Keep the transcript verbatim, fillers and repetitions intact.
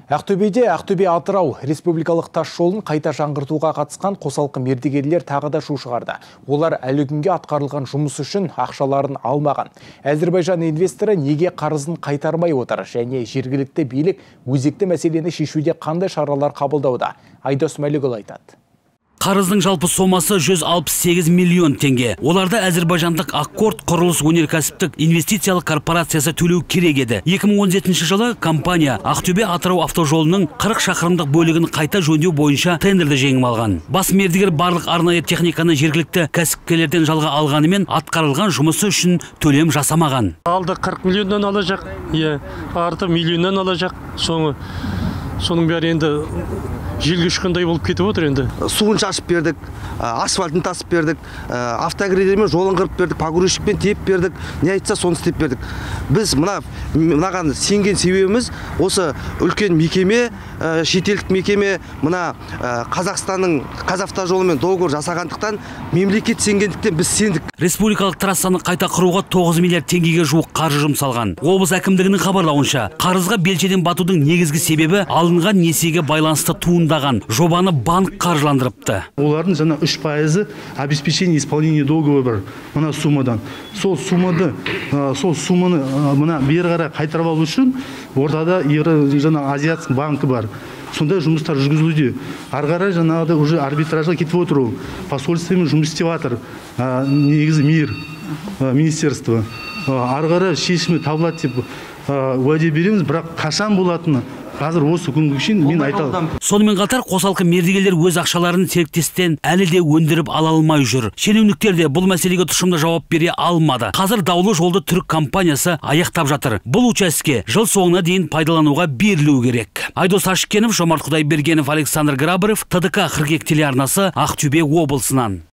Ақтөбеде Ақтөбе-Атырау республикалық тас жолын қайта жаңғыртуға қатысқан қосалқы мердігерлер тағы да шу шығарды. Олар әлі күнге атқарылған жұмыс үшін ақшаларын алмаған. Әзербайжан инвесторы неге қарызын қайтармай отыр және жергілікті билік өзекті мәселені шешуде қандай шаралар қабылдауда? Айдос Мәлікұлы айтады. Қарыздың жалпы сомасы жүз алпыс сегіз миллион теңге. Оларды әзербайжандық Аккорд құрылыс өнеркәсіптік инвестициялық корпорациясы төлеу керек еді. екі мың он жетінші жылы компания Ақтөбе-Атырау автожолының қырық шақырымдық бөлігін қайта жөндеу бойынша тендерді жеңіп алған. Бас мердігер барлық арнайы техниканы жергілікті кәсіпкерлерден жалға алғанымен атқарылған жұмысы үшін төлем жасамаған. Алды қырық миллионнан алacak, иә, арты миллионнан алacak. Соңы соның бәрі енді желге ұшқандай болып кетіп отыр енді. Суын шашып бердік, асфальтын тасып бердік, автогрейдермен жолын қырып бердік, погрузчикпен теп бердік, не айтса соны істеп бердік. Біз мына мынаған сенген себебіміз осы үлкен мекеме, шетелдік мекеме, мына Қазақстанның Қазавтожолымен договор жасағандықтан мемлекет сенгендіктен біз сендік. Республикалық трассаны қайта құруға тоғыз миллиард теңгеге жуық қаржы жұмсалған. Облыс әкімдігінің хабарлауынша, қарызға белшеден батудың негізгі себебі алынған несиеге байланысты туындаған. Жобаны банк қаржыландырыпты. Олардың жаңа үш пайызы обеспечение исполнения договора бар. Мына суммадан. Сол сумманы, сол сумманы мына бері қарай қайтарып алу үшін ортада жаңа Азиат банкі бар. Сондай жұмыстар жүргізілуде. Ары қарай жаңағыда уже арбитражға кетіп отыр. Посольствомен жұмыс істеп жатыр. Негізі мир министерство. Ары қарай шешімі табылады деп уәде береміз, бірақ қашан болатыны қазір осы күнгі үшін мен айта аламын. Сонымен қатар қосалқы мердігерлер өз ақшаларын серіктестен әлі де өндіріп ала алмай жүр. Шенеуніктер де бұл мәселеге тұшымды жауап бере алмады. Қазір даулы жолды түрік компаниясы аяқтап жатыр. Бұл участке жыл соңына дейін пайдалануға берілуі керек. Айдос Ашкенов, Жомарт Құдайбергенов, Александр Грабарев, Т Д К қырық екі телеарнасы, Ақтөбе облысынан.